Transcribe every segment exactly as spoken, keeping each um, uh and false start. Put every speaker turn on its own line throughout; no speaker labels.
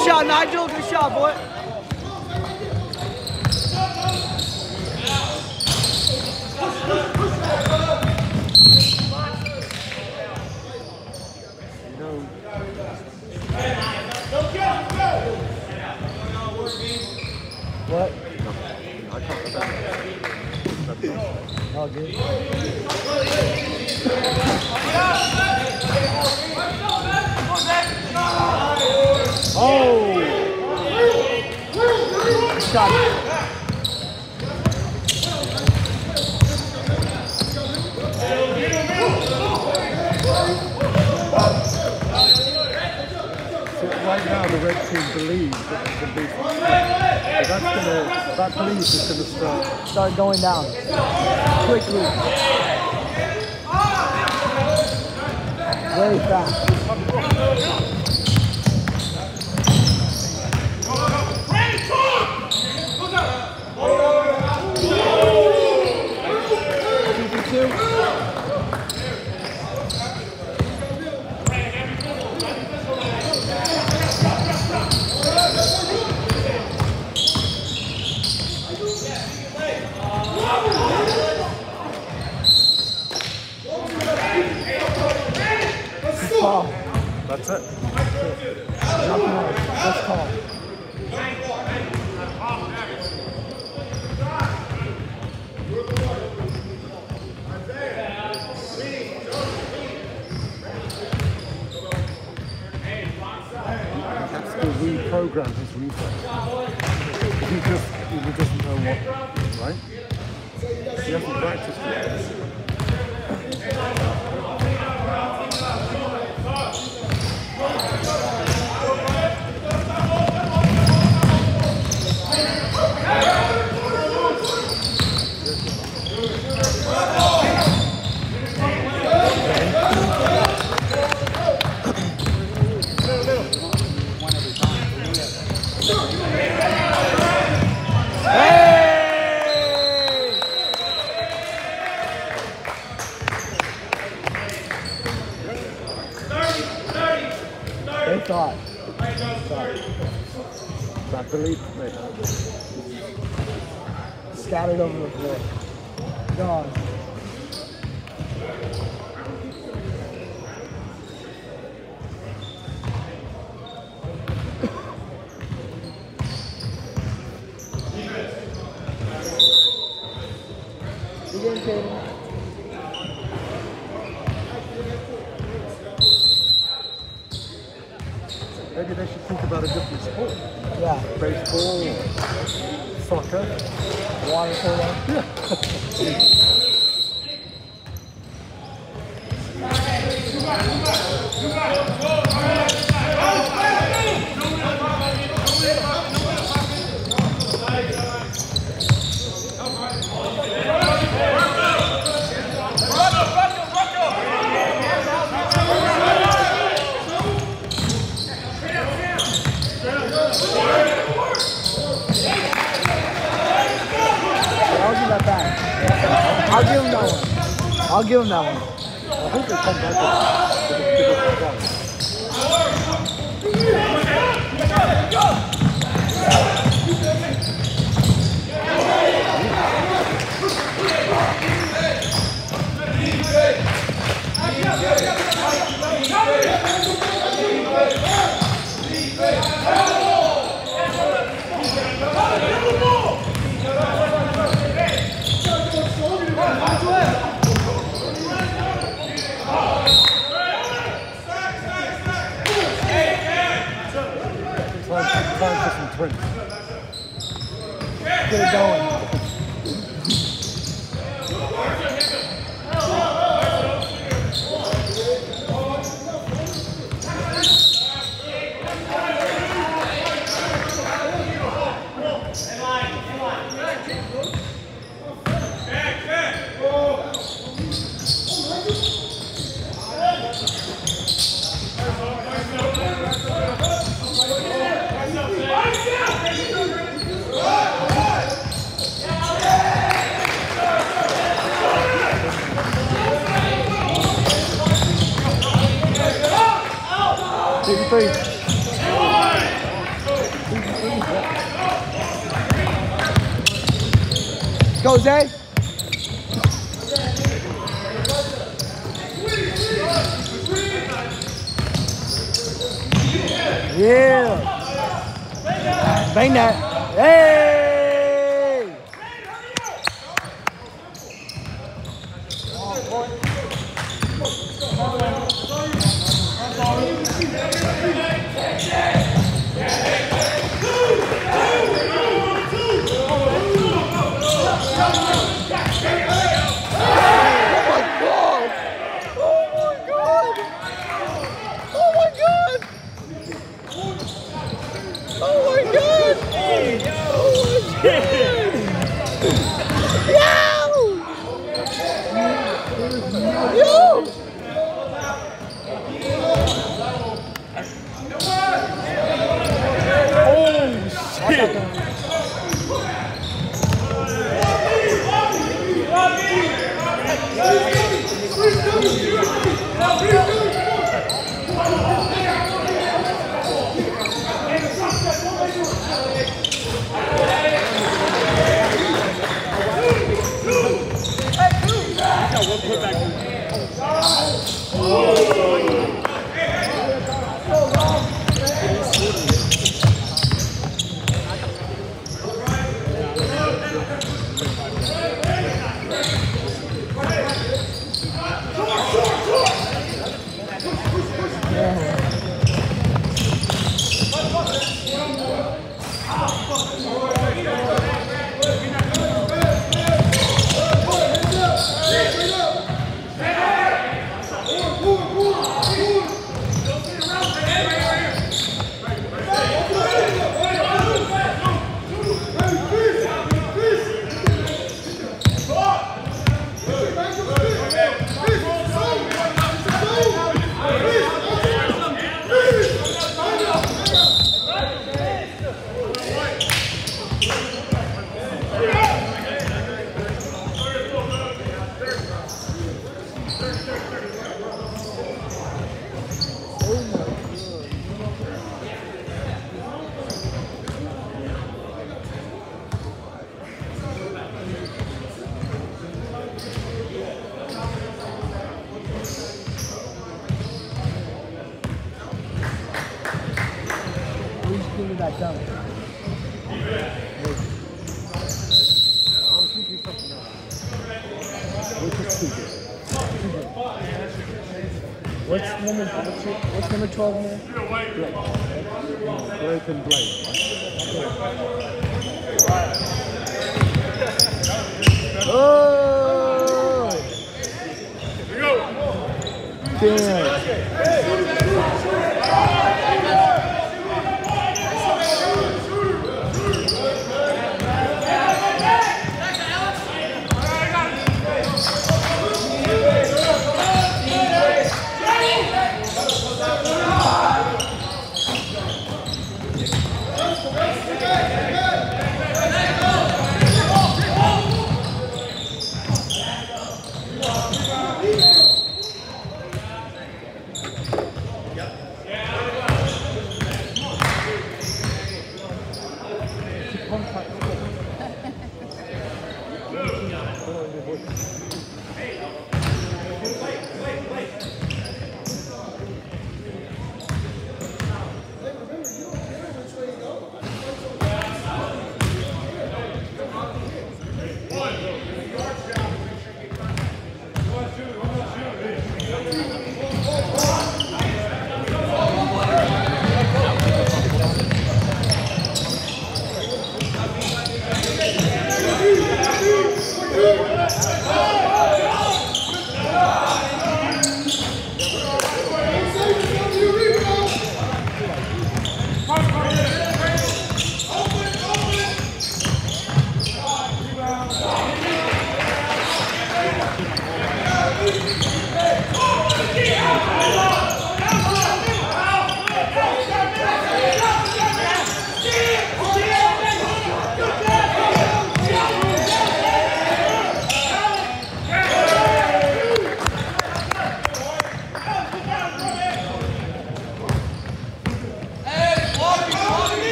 shot, Nigel. Good shot, boy. What?
No, I can't remember.
All good. Oh! Shot it.
Right now, the red team believes that they can beat them. But that's gonna, that belief is going to start.
Start going down quickly. Very fast.
That's it.
Nothing else. That's call.
He has to reprogram his reflex. He just, he doesn't know what, right? He hasn't practiced it.
They thought.
That belief they had.
Scattered over the floor. Gone. You getting paid?
Maybe they should think about a different sport.
Yeah.
Baseball, soccer,
water polo.
Yeah.
I'll give him that one. I'll give him that one.
I hope they come back with a bigger problem. Time for some twins.
Get it going. Three. Let's go, Zay. Yeah. Bang that. Hey. That dunk.
I was thinking something else. Which is too good.
What's number what's, what's number twelve man?
Blake. Blake and Blake, right?
Oh! Damn.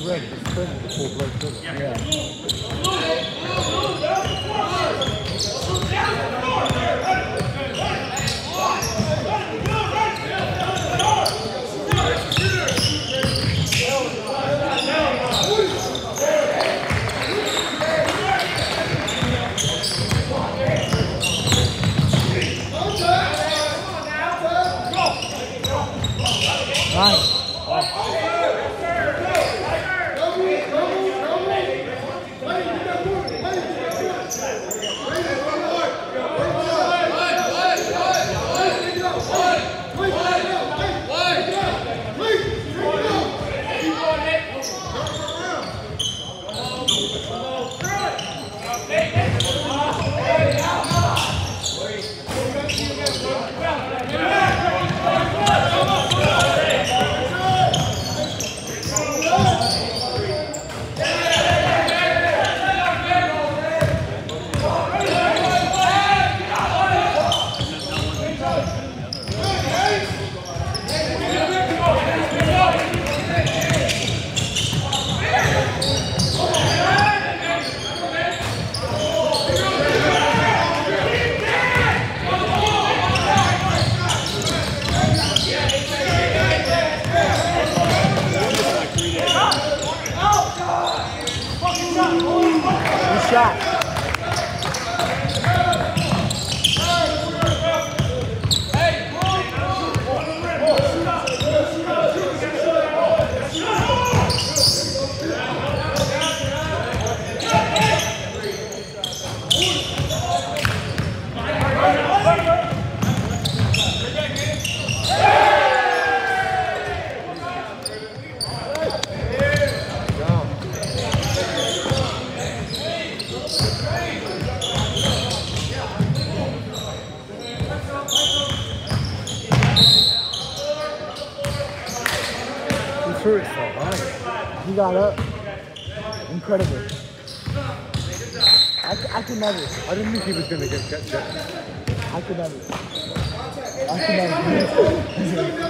red, it's turning the full blood sugar.
Yeah. Nice. Good shot.
Sure, it's so high.
He got up. Incredible. I, c- I could never.
I didn't think he was going to get get jet.
I could never. I could never.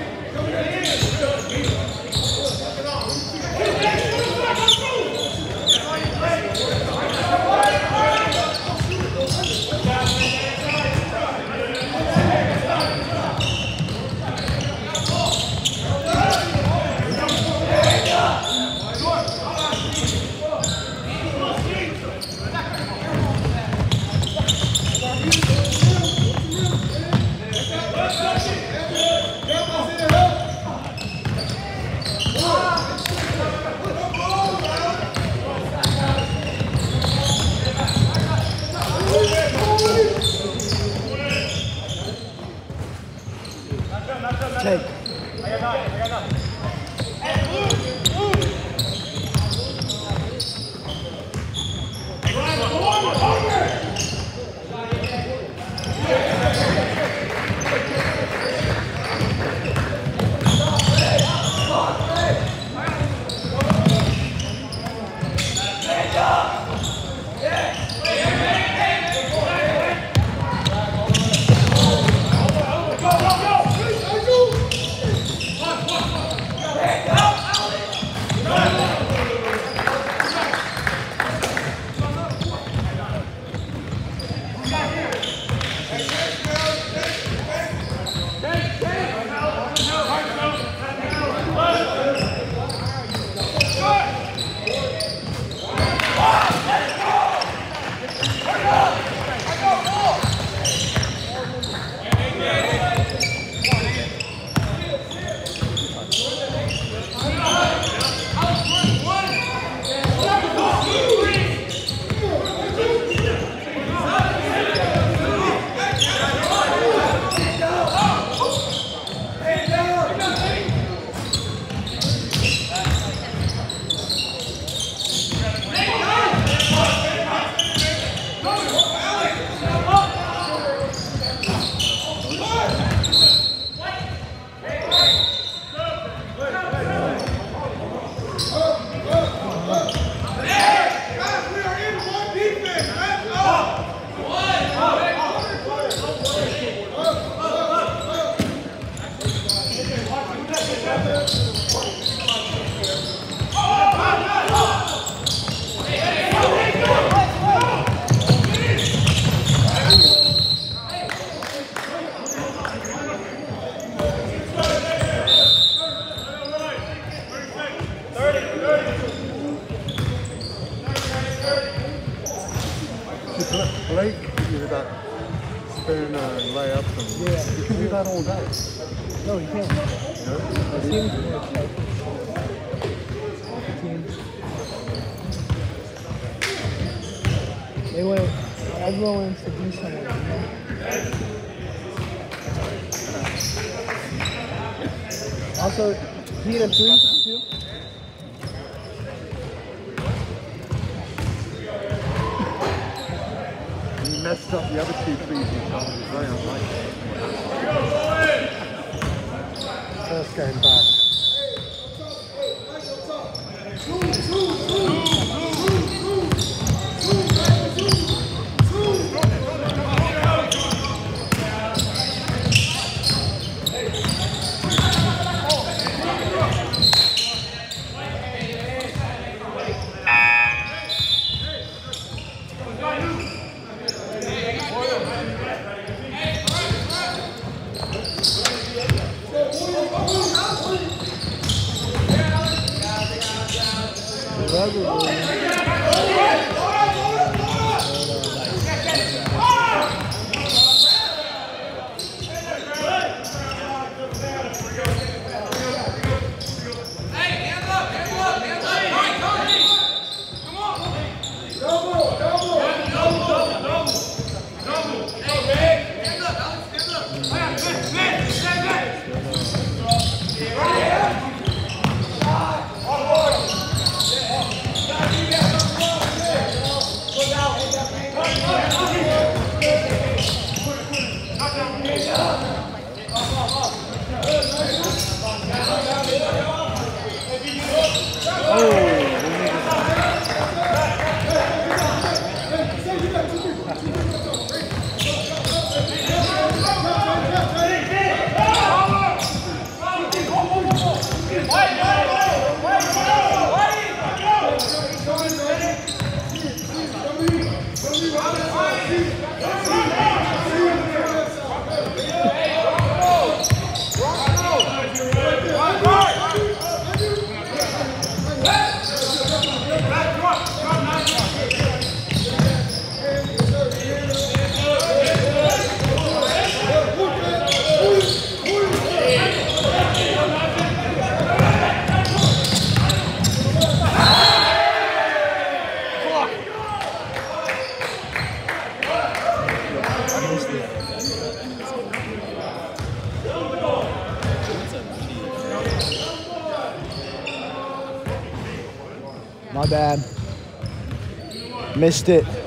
Take.
that all day.
No, you can't.
No?
The team's more tight. The team. They want everyone wants to do something, you know? Also, he hit a three, too.
He messed up the other two threes he shot. It was very unlikely. First game back.
My bad. Missed it.